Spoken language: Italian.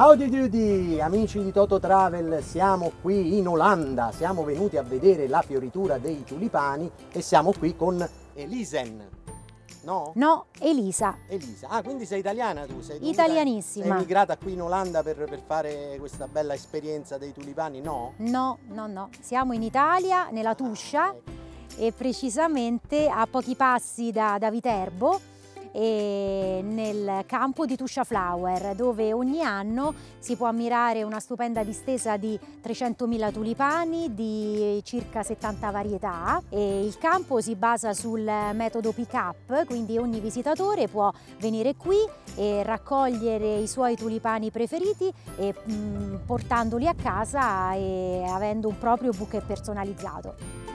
Howdy doody, amici di Toto Travel, siamo qui in Olanda, siamo venuti a vedere la fioritura dei tulipani e siamo qui con Elisen, no? No, Elisa. Elisa, quindi sei italiana tu? Sei Italianissima. Sei emigrata qui in Olanda per fare questa bella esperienza dei tulipani, no? No, siamo in Italia, nella Tuscia, e precisamente a pochi passi da Viterbo, e nel campo di Tuscia Flower, dove ogni anno si può ammirare una stupenda distesa di 300.000 tulipani di circa 70 varietà, e il campo si basa sul metodo pick-up, quindi ogni visitatore può venire qui e raccogliere i suoi tulipani preferiti e portandoli a casa e avendo un proprio bouquet personalizzato.